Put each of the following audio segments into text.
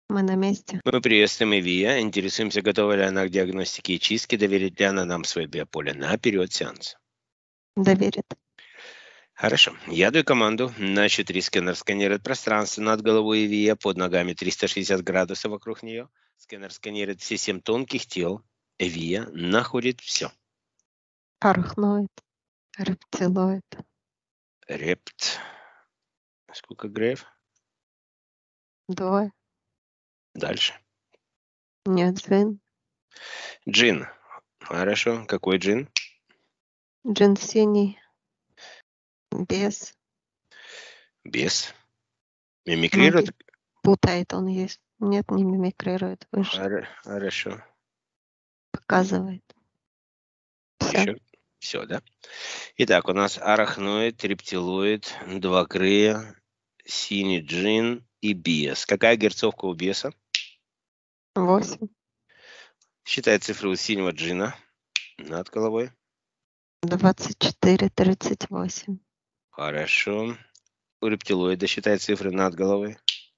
Мы на месте. Мы приветствуем Ивия. Интересуемся, готова ли она к диагностике и чистке, доверит ли она нам свое биополе на период сеанса. Доверит. Хорошо. Я даю команду на 4 сканер сканирует пространство над головой Ивия, под ногами 360 градусов вокруг нее. Сканер сканирует все 7 тонких тел. Ивия находит все. Арахноид. Рептилоид. Репт. Сколько грейв? 2. Дальше. Нет, джин. Джин. Хорошо. Какой джин? Джин синий. Без. Без. Мимикрирует? Путает он есть. Нет, не мимикрирует. Выше. Хорошо. Показывает. Все. Еще? Все, да? Итак, у нас арахноид, рептилоид, двукрылья, синий джин и бес. Какая герцовка у беса? 8. Считай цифры у синего джина над головой. 24, 38. Хорошо. У рептилоида считай цифры над головой.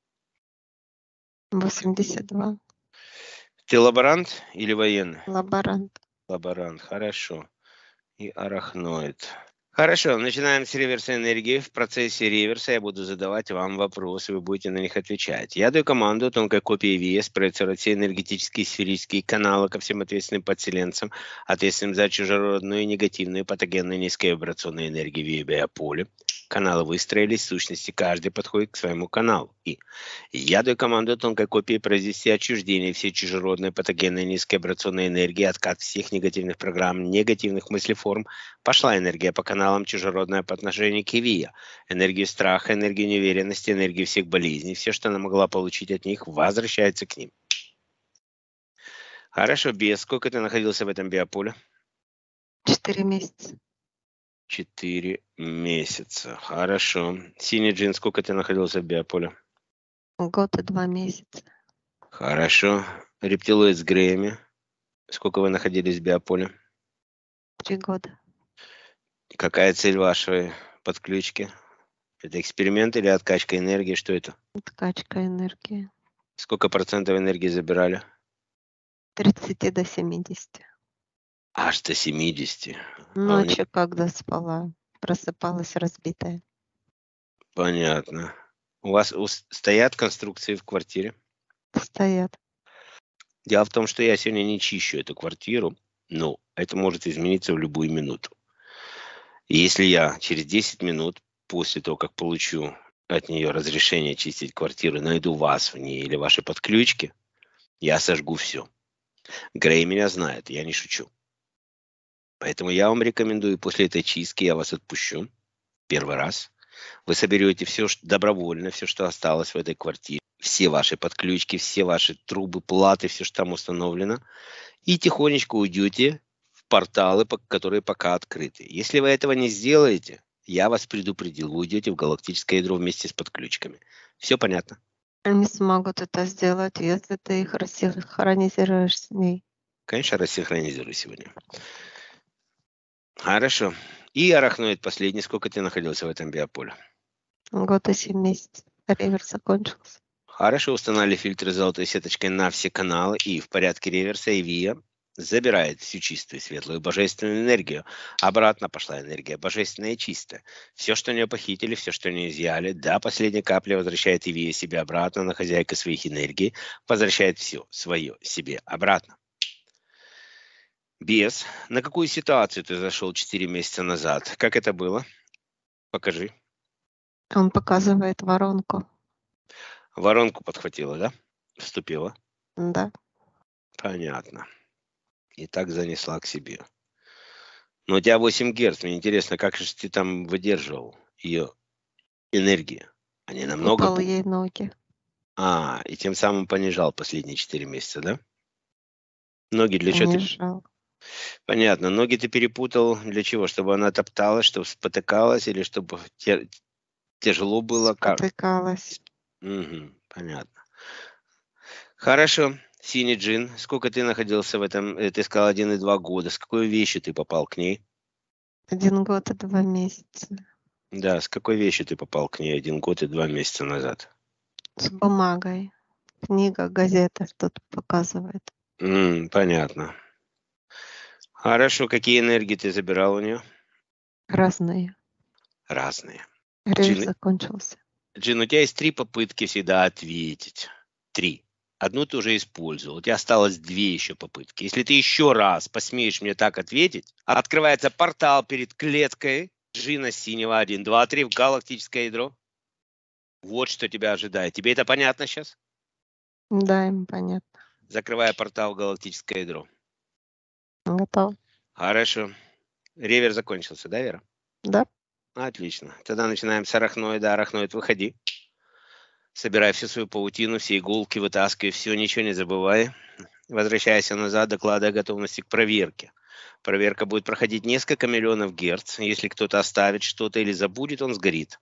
82. Ты лаборант или военный? Лаборант. Лаборант, хорошо. И арахноид. Хорошо, начинаем с реверса энергии. В процессе реверса я буду задавать вам вопросы, вы будете на них отвечать. Я даю команду тонкой копии ВИЭС проецировать все энергетические сферические каналы ко всем ответственным подселенцам, ответственным за чужеродную, негативную, патогенную, низковибрационную энергию в биополе. Каналы выстроились, в сущности, каждый подходит к своему каналу. И я даю команду тонкой копии произвести отчуждение всей чужеродной, патогенной, низковибрационной энергии, откат всех негативных программ, негативных мыслеформ. Пошла энергия по каналам чужеродная по отношению к Ивия. Энергию страха, энергию неуверенности, энергию всех болезней. Все, что она могла получить от них, возвращается к ним. Хорошо, Бес, сколько ты находился в этом биополе? 4 месяца. 4 месяца. Хорошо. Синий джин, сколько ты находился в биополе? 1 год и 2 месяца. Хорошо. Рептилоид с Греями. Сколько вы находились в биополе? 3 года. Какая цель вашей подключки? Это эксперимент или откачка энергии? Что это? Откачка энергии. Сколько процентов энергии забирали? 30 до 70. Аж до 70. Ночью, когда спала, просыпалась разбитая. Понятно. У вас стоят конструкции в квартире? Стоят. Дело в том, что я сегодня не чищу эту квартиру, но это может измениться в любую минуту. И если я через 10 минут после того, как получу от нее разрешение чистить квартиру, найду вас в ней или ваши подключки, я сожгу все. Грей меня знает, я не шучу. Поэтому я вам рекомендую, после этой чистки я вас отпущу первый раз. Вы соберете все добровольно, все, что осталось в этой квартире, все ваши подключки, все ваши трубы, платы, все, что там установлено, и тихонечко уйдете в порталы, которые пока открыты. Если вы этого не сделаете, я вас предупредил, вы уйдете в галактическое ядро вместе с подключками. Все понятно? Они смогут это сделать, если ты их рассинхронизируешь с ней. Конечно, рассинхронизирую сегодня. Хорошо. И арахноид последний. Сколько ты находился в этом биополе? 1 год и 7 месяцев. Реверс закончился. Хорошо, установили фильтры золотой сеточкой на все каналы, и в порядке реверса Ивия забирает всю чистую, светлую, божественную энергию. Обратно пошла энергия божественная и чистая. Все, что у нее похитили, все, что у нее изъяли, до последней капли возвращает Ивия себе обратно, на хозяйка своих энергий, возвращает все свое себе обратно. Бес, на какую ситуацию ты зашел 4 месяца назад? Как это было? Покажи. Он показывает воронку. Воронку подхватила, да? Вступила? Да. Понятно. И так занесла к себе. Но у тебя 8 Гц. Мне интересно, как же ты там выдерживал ее энергию? Они намного... Путал ей ноги. И тем самым понижал последние 4 месяца, да? Ноги для чего ты... Понижал. Понятно. Ноги ты перепутал для чего? Чтобы она топталась, чтобы спотыкалась, или чтобы тяжело было? Спотыкалась. Угу, понятно. Хорошо. Синий джин. Сколько ты находился в этом? Ты сказал 1 и 2 года. С какой вещью ты попал к ней? 1 год и 2 месяца. Да, с какой вещью ты попал к ней 1 год и 2 месяца назад? С бумагой. книга, газета что-то показывает. Понятно. Хорошо. Какие энергии ты забирал у нее? Разные. Разные. Рейс Джин, закончился. Джин, у тебя есть 3 попытки всегда ответить. 3. Одну ты уже использовал. У тебя осталось 2 еще попытки. Если ты еще раз посмеешь мне так ответить, открывается портал перед клеткой Джина Синего 1, 2, 3 в галактическое ядро. Вот что тебя ожидает. Тебе это понятно сейчас? Да, им понятно. Закрывая портал в галактическое ядро. Готов. Хорошо. Ревер закончился, да, Вера? Да? Отлично. Тогда начинаем с арахноида. Арахноид, выходи. Собирай всю свою паутину, все иголки, вытаскивай все, ничего не забывай. Возвращайся назад, докладывай о готовности к проверке. Проверка будет проходить несколько миллионов герц. Если кто-то оставит что-то или забудет, он сгорит.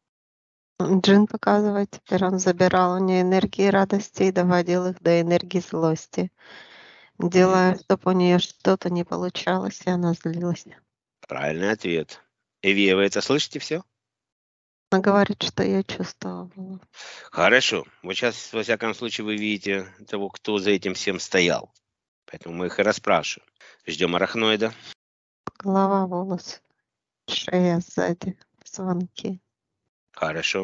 Джин показывает, теперь он забирал у нее энергии радости и доводил их до энергии злости, делая, чтобы у нее что-то не получалось, и она злилась. Правильный ответ. Эвия, вы это слышите все? Она говорит, что я чувствовала. Хорошо. Вот сейчас, во всяком случае, вы видите того, кто за этим всем стоял. Поэтому мы их и расспрашиваем. Ждем арахноида. Голова, волосы, шея сзади, звонки. Хорошо.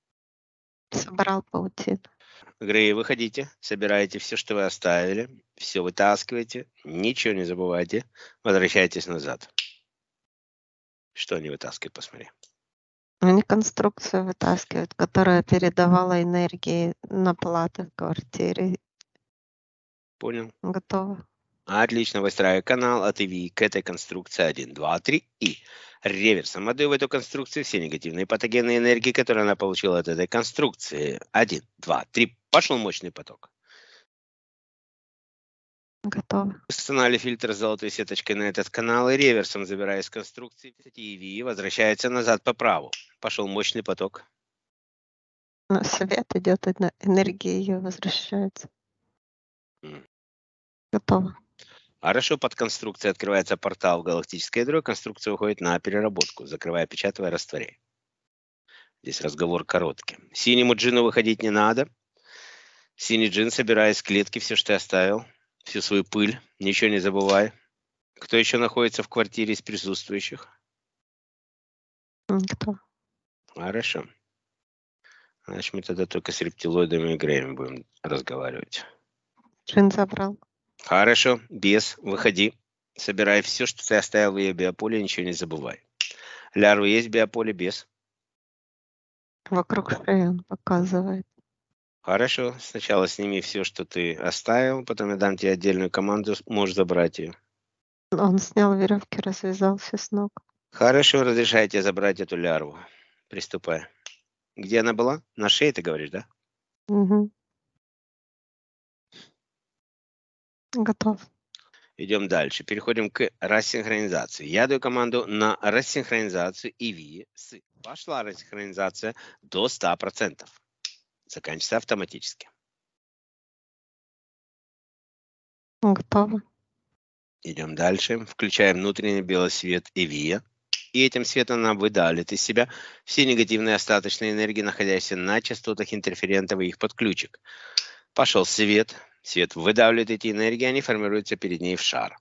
Собрал паутину. Грей, выходите, собирайте все, что вы оставили, все вытаскивайте, ничего не забывайте, возвращайтесь назад. Что они вытаскивают, посмотри. Они конструкцию вытаскивают, которая передавала энергии на платы в квартире. Понял? Готово. Отлично, выстраивай канал от ИВИ к этой конструкции 1, 2, 3 и реверсом отдаю в эту конструкцию все негативные патогенные энергии, которые она получила от этой конструкции. 1, 2, 3. Пошел мощный поток. Готово. Устанавливали фильтр с золотой сеточкой на этот канал и реверсом, забирая из конструкции ИВИ, возвращается назад по праву. Пошел мощный поток. Но свет идет, энергия ее возвращается. Готово. Хорошо, под конструкцией открывается портал в галактическое ядро, конструкция уходит на переработку, закрывая, печатывая, растворяя. Здесь разговор короткий. Синему джину выходить не надо. Синий джин, собирай из клетки все, что ты оставил, всю свою пыль, ничего не забывай. Кто еще находится в квартире из присутствующих? Готово. Хорошо. Значит, мы тогда только с рептилоидами и Греем будем разговаривать. Джин забрал. Хорошо, бес, выходи. Собирай все, что ты оставил в ее биополе, ничего не забывай. Лярвы есть в биополе, бес? Вокруг шеи он показывает. Хорошо, сначала сними все, что ты оставил, потом я дам тебе отдельную команду, можешь забрать ее. Он снял веревки, развязал все с ног. Хорошо, разрешаю тебе забрать эту лярву. Приступай. Где она была? На шее, ты говоришь, да? Угу. Готов. Идем дальше. Переходим к рассинхронизации. Я даю команду на рассинхронизацию ИВИ. Пошла рассинхронизация до 100%. Заканчивается автоматически. Готово. Идем дальше. Включаем внутренний белый свет ИВИ. И этим светом нам выдалит из себя все негативные остаточные энергии, находящиеся на частотах интерферентов и их подключек. Пошел свет. Свет выдавливает эти энергии, они формируются перед ней в шар.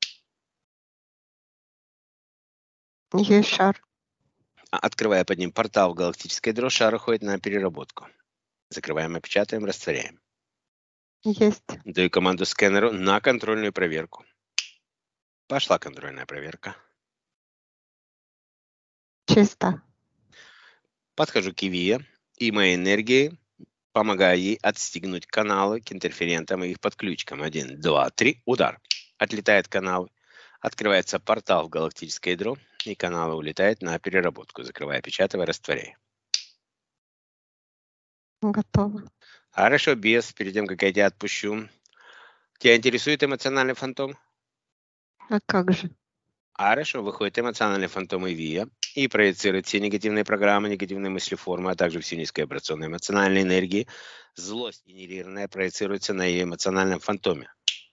Есть шар. Открывая под ним портал в галактическое ядро, шар уходит на переработку. Закрываем, опечатаем, растворяем. Есть. Даю команду скэнеру на контрольную проверку. Пошла контрольная проверка. Чисто. Подхожу к Ивие и моей энергией помогаю ей отстегнуть каналы к интерферентам и их подключкам. 1, 2, 3. Удар. Отлетает канал. Открывается портал в галактическое ядро, и каналы улетают на переработку. Закрывая, опечатывая, растворяя. Готово. Хорошо, без. Перед тем, как я тебя отпущу. Тебя интересует эмоциональный фантом? А как же? Хорошо, выходит эмоциональный фантом Ивия и проецирует все негативные программы, негативные мыслеформы, а также всю низкоабрационную эмоциональную энергию. Злость генерированная проецируется на ее эмоциональном фантоме.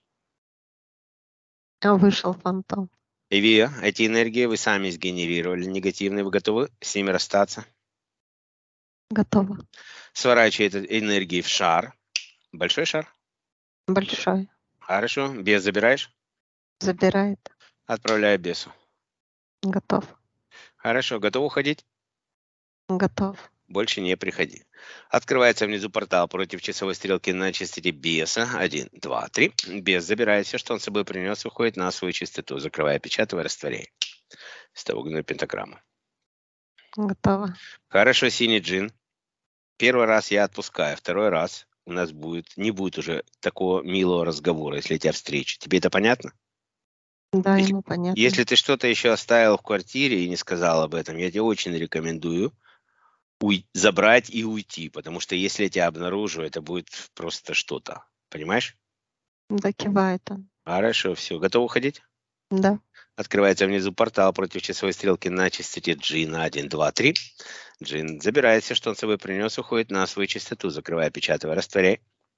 Вышел фантом. Ивия, эти энергии вы сами сгенерировали, негативные, вы готовы с ними расстаться? Готово. Сворачивайте энергии в шар, Большой шар? Большой. Хорошо. Бес забираешь? Забирает. Отправляю бесу. Готов. Хорошо. Готов уходить? Готов. Больше не приходи. Открывается внизу портал против часовой стрелки на частоте беса. 1, 2, 3. Бес забирает все, что он с собой принес, выходит на свою частоту, закрывая, печатая, растворяй. Стовогную пентаграмму. Готово. Хорошо, синий джин. Первый раз я отпускаю, второй раз у нас не будет уже такого милого разговора, если я тебя встречу. Тебе это понятно? Да, Если, ему понятно. если ты что-то еще оставил в квартире и не сказал об этом, я тебе очень рекомендую забрать и уйти, потому что если я тебя обнаружу, это будет просто что-то. Понимаешь? Да, кивает он. Хорошо, все. Готов уходить? Да. Открывается внизу портал против часовой стрелки на частоте Джина 1, 2, 3. Джин забирает все, что он с собой принес, уходит на свою частоту, закрывая, печатая, растворяй.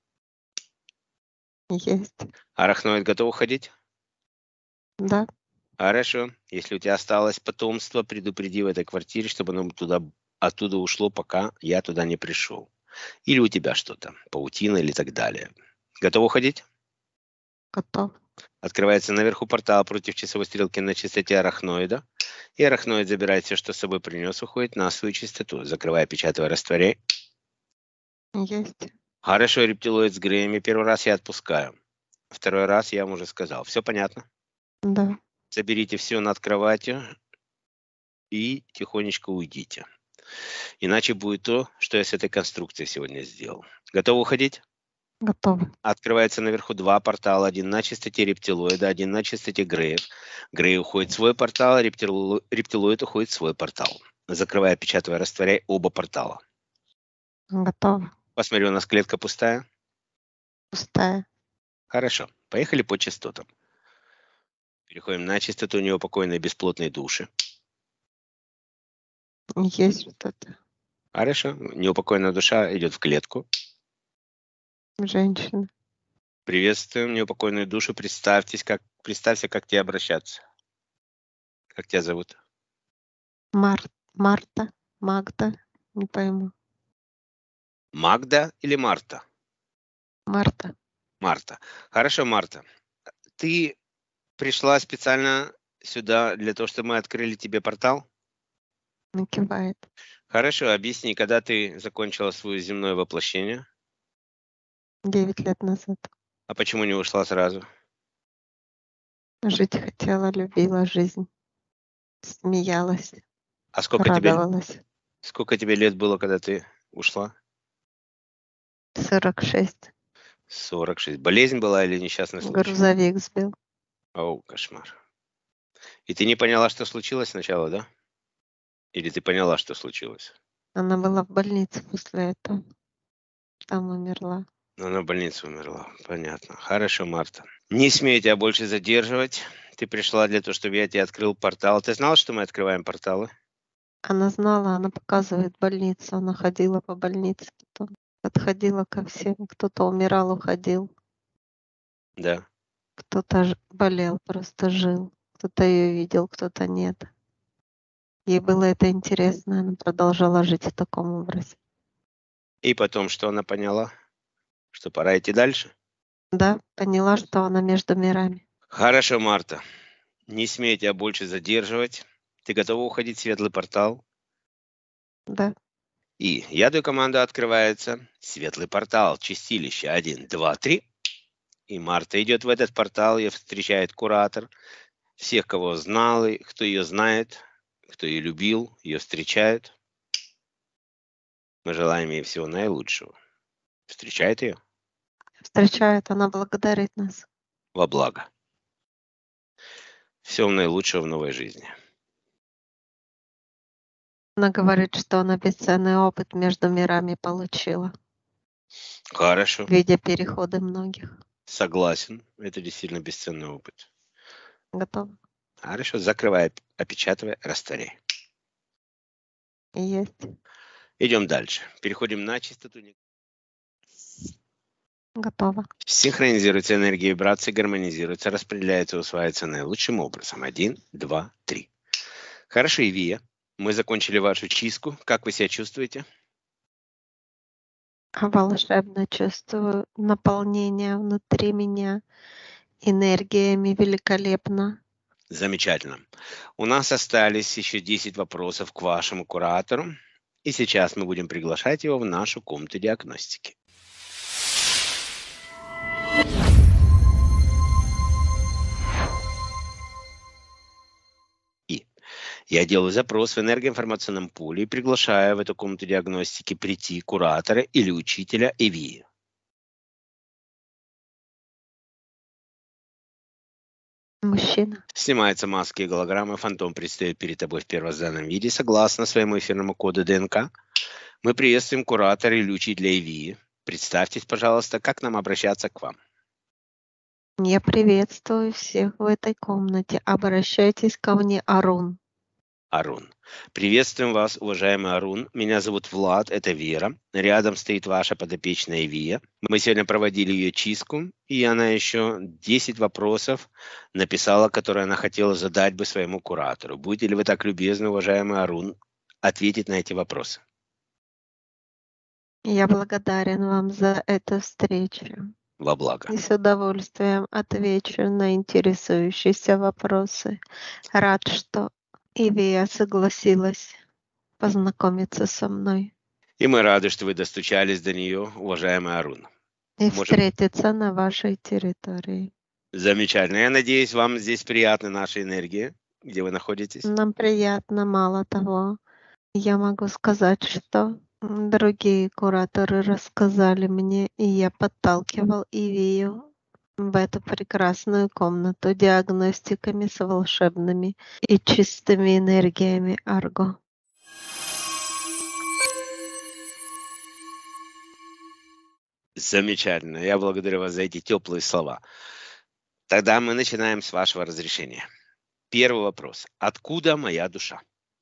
Есть. Арахноид готов уходить? Да. Хорошо. Если у тебя осталось потомство, предупреди в этой квартире, чтобы оно оттуда ушло, пока я туда не пришел. Или у тебя что-то, паутина или так далее. Готов уходить? Готов. Открывается наверху портал против часовой стрелки на частоте арахноида. И арахноид забирает все, что с собой принес, уходит на свою частоту, закрывая, печатая, растворяй. Есть. Хорошо, рептилоид с Греями. Первый раз я отпускаю. Второй раз я вам уже сказал. Все понятно? Да. Соберите все над кроватью и тихонечко уйдите. Иначе будет то, что я с этой конструкцией сегодня сделал. Готовы уходить? Готово. Открывается наверху два портала. Один на частоте рептилоида, один на частоте Греев. Грей уходит в свой портал, рептилоид уходит в свой портал. Закрывая, печатая, растворяй оба портала. Готово. Посмотри, у нас клетка пустая. Пустая. Хорошо. Поехали по частотам. Переходим на частоту неупокоенной бесплотной души. Есть что-то. Хорошо. Неупокоенная душа идет в клетку. Женщина. Приветствуем неупокоенную душу. Представься, как тебе обращаться. Как тебя зовут? Марта. Магда. Не пойму. Магда или Марта? Марта. Марта. Хорошо, Марта. Ты пришла специально сюда для того, чтобы мы открыли тебе портал? Накивает. Хорошо, объясни, когда ты закончила свое земное воплощение? 9 лет назад. А почему не ушла сразу? Жить хотела, любила жизнь. Смеялась. А сколько тебе лет было, когда ты ушла? 46. 46. Болезнь была или несчастный случай? Грузовик сбил. О, кошмар. И ты не поняла, что случилось сначала, да? Или ты поняла, что случилось? Она была в больнице после этого. Там умерла. Она в больнице умерла. Понятно. Хорошо, Марта. Не смею тебя больше задерживать. Ты пришла для того, чтобы я тебе открыл портал. Ты знала, что мы открываем порталы? Она знала, она показывает больницу. Она ходила по больнице потом. Подходила ко всем. Кто-то умирал, уходил. Да. Кто-то болел, просто жил. Кто-то ее видел, кто-то нет. Ей было это интересно. Она продолжала жить в таком образе. И потом, что она поняла? Что пора идти дальше? Да, поняла, что она между мирами. Хорошо, Марта. Не смею тебя больше задерживать. Ты готова уходить в светлый портал? Да. И я даю команду, открывается светлый портал, чистилище 1, 2, 3. И Марта идет в этот портал, ее встречает куратор. Всех, кого знал, и кто ее знает, кто ее любил, ее встречает. Мы желаем ей всего наилучшего. Встречает ее Встречает, она благодарит нас. во благо. Всего наилучшего в новой жизни. Она говорит, что она бесценный опыт между мирами получила, Хорошо. видя переходы многих. Согласен. Это действительно бесценный опыт. Готов? Хорошо. Закрывай, опечатывай, растворяй. Есть. Идем дальше. Переходим на частоту. Готово. Синхронизируется энергия вибрации, гармонизируется, распределяется, усваивается наилучшим образом. 1, 2, 3. Хорошо, Ивия. Мы закончили вашу чистку. Как вы себя чувствуете? волшебно чувствую наполнение внутри меня энергиями великолепно. Замечательно. У нас остались еще 10 вопросов к вашему куратору. И сейчас мы будем приглашать его в нашу комнату диагностики. И я делаю запрос в энергоинформационном поле и приглашаю в эту комнату диагностики прийти куратора или учителя Эвии. Мужчина. Снимаются маски и голограммы, фантом предстает перед тобой в первозданном виде, согласно своему эфирному коду ДНК. Мы приветствуем куратора или учителя Эвии. Представьтесь, пожалуйста, как нам обращаться к вам. Я приветствую всех в этой комнате. Обращайтесь ко мне, Арун. Арун. Приветствуем вас, уважаемый Арун. Меня зовут Влад, это Вера. Рядом стоит ваша подопечная Вия. Мы сегодня проводили ее чистку, и она еще 10 вопросов написала, которые она хотела задать бы своему куратору. Будете ли вы так любезны, уважаемый Арун, ответить на эти вопросы? Я благодарен вам за эту встречу. Во благо. И с удовольствием отвечу на интересующиеся вопросы. Рад, что Ивия согласилась познакомиться со мной И мы рады, что вы достучались до нее, уважаемый Арун. и встретиться на вашей территории. Замечательно. Я надеюсь, вам здесь приятны наши энергии, где вы находитесь. Нам приятно, мало того. Я могу сказать, что другие кураторы рассказали мне, и я подталкивал Ивию в эту прекрасную комнату диагностиками с волшебными и чистыми энергиями Арго. Замечательно. Я благодарю вас за эти теплые слова. Тогда мы начинаем с вашего разрешения. Первый вопрос. Откуда моя душа?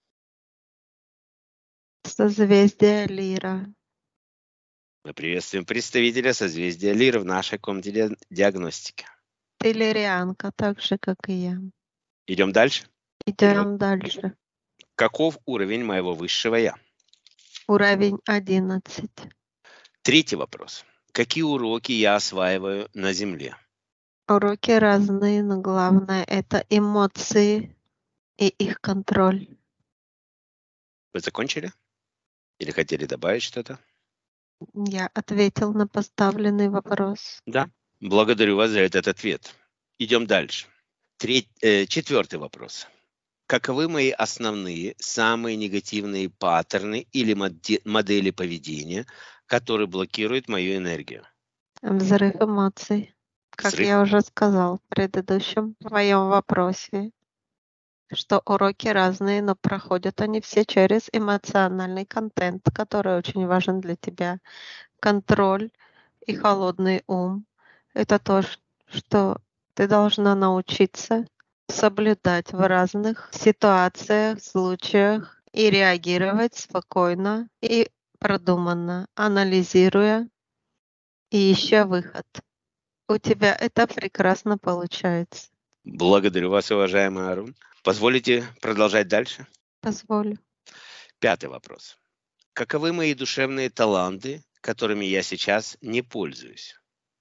Созвездие Лира. Мы приветствуем представителя созвездия Лира в нашей комнате диагностики. Ты лирианка, так же, как и я. Идем дальше. Идем дальше. Каков уровень моего высшего я? Уровень 11. Третий вопрос. Какие уроки я осваиваю на Земле? Уроки разные, но главное — это эмоции и их контроль. Вы закончили? Или хотели добавить что-то? Я ответил на поставленный вопрос. Да. Благодарю вас за этот ответ. Идем дальше. Четвертый вопрос. Каковы мои основные, самые негативные паттерны или модели поведения, которые блокируют мою энергию? Взрыв эмоций. Как Взрыв? я уже сказал в предыдущем твоем вопросе, что уроки разные, но проходят они все через эмоциональный контент, который очень важен для тебя. Контроль и холодный ум — это то, что ты должна научиться соблюдать в разных ситуациях, случаях и реагировать спокойно и продуманно, анализируя и ища выход. У тебя это прекрасно получается. Благодарю вас, уважаемый Арун. Позволите продолжать дальше? Позволю. Пятый вопрос. Каковы мои душевные таланты, которыми я сейчас не пользуюсь?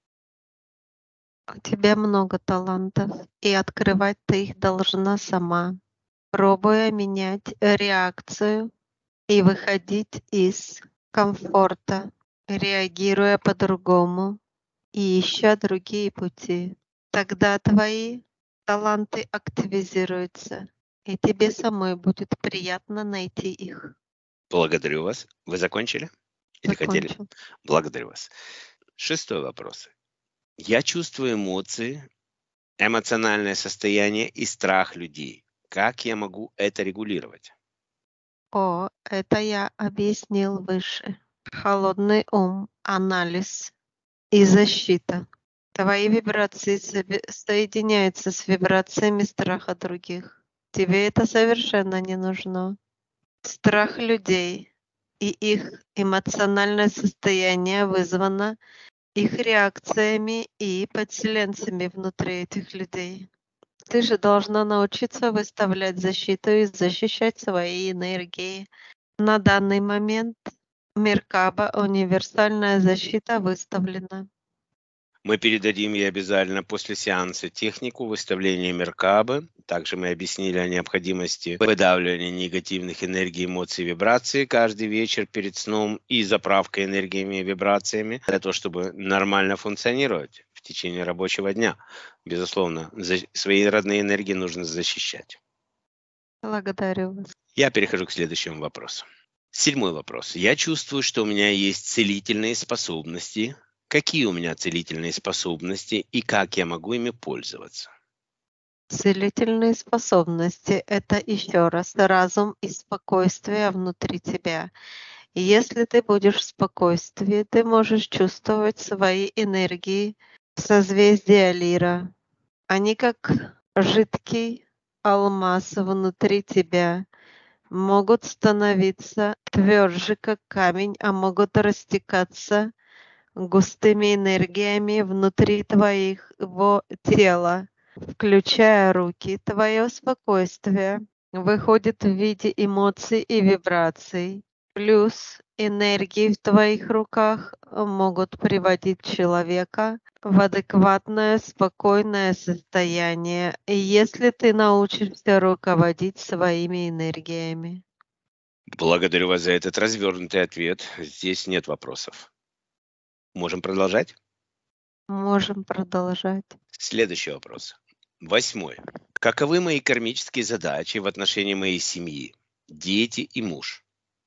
У тебя много талантов, и открывать ты их должна сама, пробуя менять реакцию и выходить из комфорта, реагируя по-другому и ища другие пути. Тогда твои таланты активизируются, и тебе самой будет приятно найти их. Благодарю вас. Вы закончили? Или хотели? Закончил. Благодарю вас. Шестой вопрос. Я чувствую эмоции, эмоциональное состояние и страх людей. Как я могу это регулировать? Это я объяснил выше. Холодный ум, анализ и защита. Твои вибрации соединяются с вибрациями страха других. Тебе это совершенно не нужно. Страх людей и их эмоциональное состояние вызвано их реакциями и подселенцами внутри этих людей. Ты же должна научиться выставлять защиту и защищать свои энергии. На данный момент Меркаба универсальная защита выставлена. Мы передадим ей обязательно после сеанса технику выставления Меркабы. Также мы объяснили о необходимости выдавливания негативных энергий, эмоций, вибраций каждый вечер перед сном и заправкой энергиями и вибрациями для того, чтобы нормально функционировать в течение рабочего дня. Безусловно, свои родные энергии нужно защищать. Благодарю вас. Я перехожу к следующему вопросу. 7-й вопрос. Я чувствую, что у меня есть целительные способности. Какие у меня целительные способности и как я могу ими пользоваться? Целительные способности– это еще раз разум и спокойствие внутри тебя. И если ты будешь в спокойствии, ты можешь чувствовать свои энергии в созвездии Лира. Они как жидкий алмаз внутри тебя, могут становиться тверже, как камень, а могут растекаться густыми энергиями внутри твоего тела, включая руки. Твое спокойствие выходит в виде эмоций и вибраций. Плюс энергии в твоих руках могут приводить человека в адекватное, спокойное состояние, если ты научишься руководить своими энергиями. Благодарю вас за этот развернутый ответ. Здесь нет вопросов. Можем продолжать? Можем продолжать. Следующий вопрос. 8-й. Каковы мои кармические задачи в отношении моей семьи, дети и муж?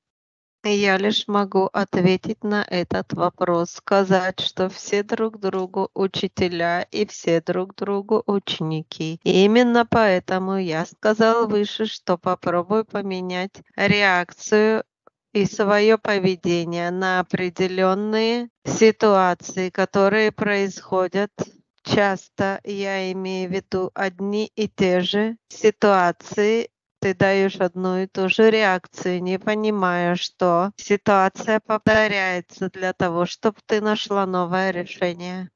Я лишь могу ответить на этот вопрос, сказать, что все друг другу учителя и все друг другу ученики. И именно поэтому я сказал выше, что попробуй поменять реакцию и свое поведение на определенные ситуации, которые происходят часто. Я имею в виду одни и те же ситуации. Ты даешь одну и ту же реакцию, не понимая, что ситуация повторяется для того, чтобы ты нашла новое решение.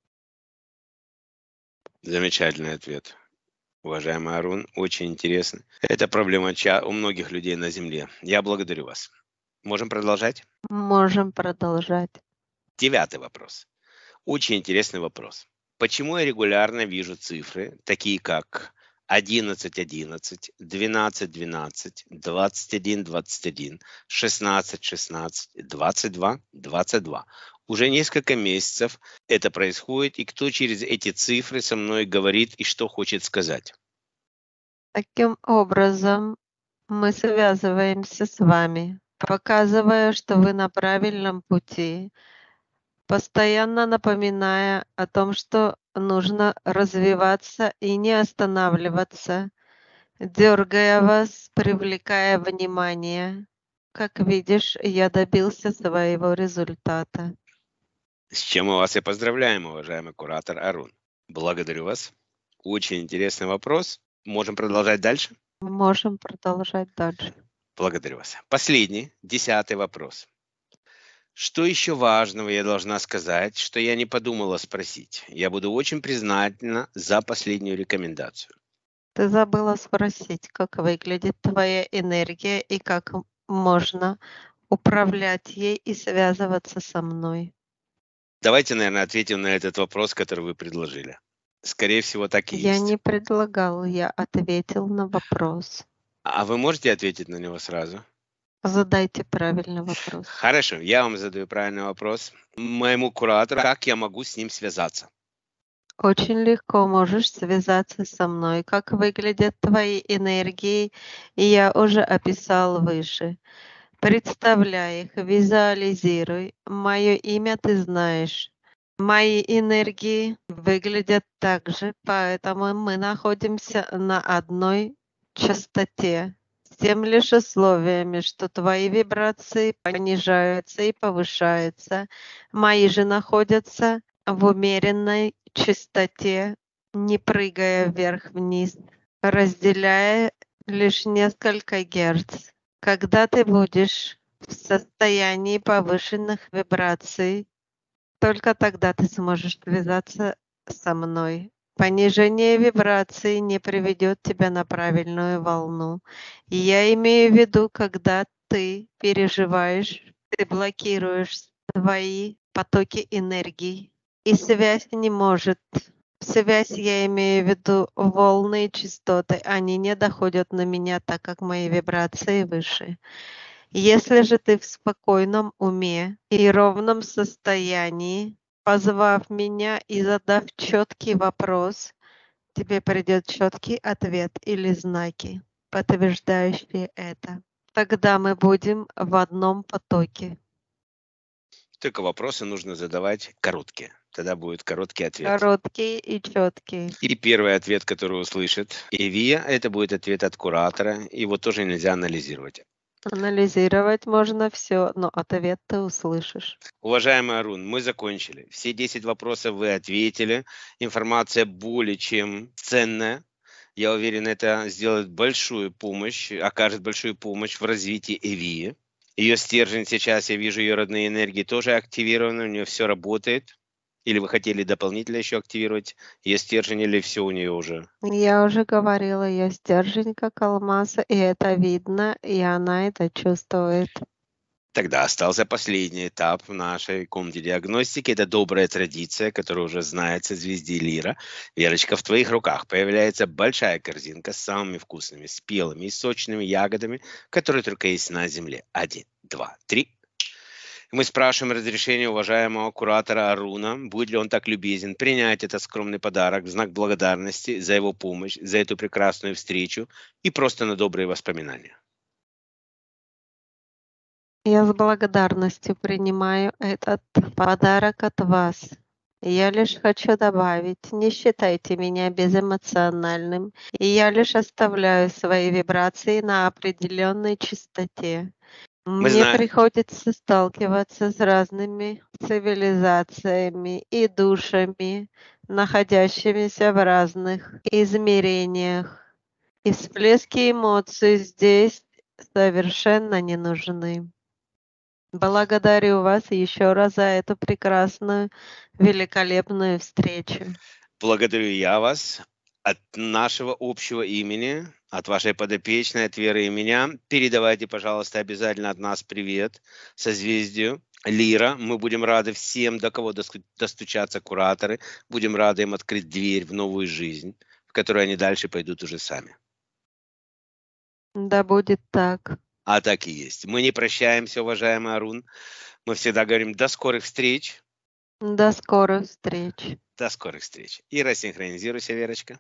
Замечательный ответ. Уважаемый Арун, очень интересно. Это проблема у многих людей на Земле. Я благодарю вас. Можем продолжать? Можем продолжать. 9-й вопрос. Очень интересный вопрос. Почему я регулярно вижу цифры, такие как 11-11, 12-12, 21-21, 16-16, 22-22? Уже несколько месяцев это происходит, и кто через эти цифры со мной говорит и что хочет сказать? Таким образом, мы связываемся с вами, показывая, что вы на правильном пути, постоянно напоминая о том, что нужно развиваться и не останавливаться, дергая вас, привлекая внимание. Как видишь, я добился своего результата. С чем мы вас и поздравляем, уважаемый куратор Арун. Благодарю вас. Очень интересный вопрос. Можем продолжать дальше? Можем продолжать дальше. Благодарю вас. Последний, 10-й вопрос. Что еще важного я должна сказать, что я не подумала спросить? Я буду очень признательна за последнюю рекомендацию. Ты забыла спросить, как выглядит твоя энергия и как можно управлять ей и связываться со мной. Давайте, наверное, ответим на этот вопрос, который вы предложили. Скорее всего, так и Я есть. не предлагал, я ответил на вопрос. А вы можете ответить на него сразу? Задайте правильный вопрос. Хорошо, я вам задаю правильный вопрос. Моему куратору, как я могу с ним связаться? Очень легко можешь связаться со мной. Как выглядят твои энергии, я уже описал выше. Представляй их, визуализируй. Мое имя ты знаешь. Мои энергии выглядят так же, поэтому мы находимся на одной частоте. С тем лишь условиями, что твои вибрации понижаются и повышаются. Мои же находятся в умеренной частоте, не прыгая вверх-вниз, разделяя лишь несколько герц. Когда ты будешь в состоянии повышенных вибраций, только тогда ты сможешь связаться со мной. Понижение вибраций не приведет тебя на правильную волну. И я имею в виду, когда ты переживаешь Ты блокируешь свои потоки энергии, и связь не может. Связь, я имею в виду волны и частоты, они не доходят на меня, так как мои вибрации выше. Если же ты в спокойном уме и ровном состоянии, позвав меня и задав четкий вопрос, тебе придет четкий ответ или знаки, подтверждающие это. Тогда мы будем в одном потоке. Только вопросы нужно задавать короткие. Тогда будет короткий ответ. Короткие и четкие. И первый ответ, который услышит Эвия, это будет ответ от куратора. Его тоже нельзя анализировать. Анализировать можно все, но ответ ты услышишь. Уважаемый Арун, мы закончили. Все 10 вопросов вы ответили. Информация более чем ценная. Я уверен, это сделает большую помощь, окажет большую помощь в развитии Эвии. Ее стержень сейчас, я вижу, ее родные энергии тоже активированы, у нее все работает. Или вы хотели дополнительно еще активировать ее стержень, или все у нее уже? Я уже говорила, я стержень как алмаз, и это видно, и она это чувствует. Тогда остался последний этап в нашей комнате диагностики. Это добрая традиция, которая уже знается звезде Лира. Верочка, в твоих руках появляется большая корзинка с самыми вкусными, спелыми и сочными ягодами, которые только есть на Земле. 1, 2, 3. Мы спрашиваем разрешения уважаемого куратора Аруна, будет ли он так любезен принять этот скромный подарок в знак благодарности за его помощь, за эту прекрасную встречу и просто на добрые воспоминания. Я с благодарностью принимаю этот подарок от вас. Я лишь хочу добавить, не считайте меня безэмоциональным, и я лишь оставляю свои вибрации на определенной частоте. Мы Мне знаем, приходится сталкиваться с разными цивилизациями и душами, находящимися в разных измерениях. И всплески эмоций здесь совершенно не нужны. Благодарю вас еще раз за эту прекрасную, великолепную встречу. благодарю я вас от нашего общего имени, от вашей подопечной, от Веры и меня. Передавайте, пожалуйста, обязательно от нас привет созвездию Лира. Мы будем рады всем, до кого достучатся кураторы. Будем рады им открыть дверь в новую жизнь, в которую они дальше пойдут уже сами. Да будет так. А так и есть. Мы не прощаемся, уважаемый Арун. Мы всегда говорим до скорых встреч. До скорых встреч. До скорых встреч. И рассинхронизируйся, Верочка.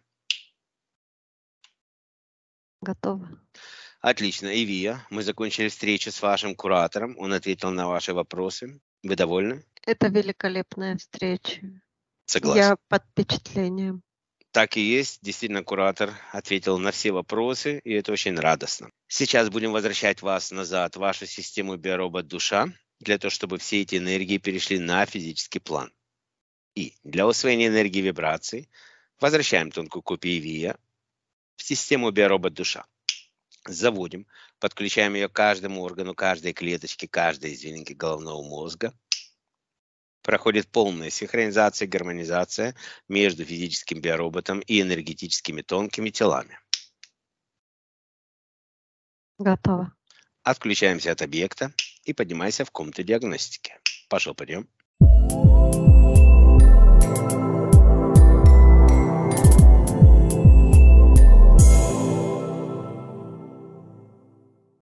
Готово. Отлично, Ивия, мы закончили встречу с вашим куратором. Он ответил на ваши вопросы. Вы довольны? Это великолепная встреча. Согласен. Я под впечатлением. Так и есть. Действительно, куратор ответил на все вопросы, и это очень радостно. Сейчас будем возвращать вас назад в вашу систему биоробот-душа, для того, чтобы все эти энергии перешли на физический план. И для усвоения энергии вибраций возвращаем тонкую копию Ивия в систему биоробот-душа. Заводим, подключаем ее к каждому органу, каждой клеточке, каждой извилинке головного мозга. Проходит полная синхронизация, гармонизация между физическим биороботом и энергетическими тонкими телами. Готово. Отключаемся от объекта и поднимайся в комнату диагностики. Пошел, пойдем.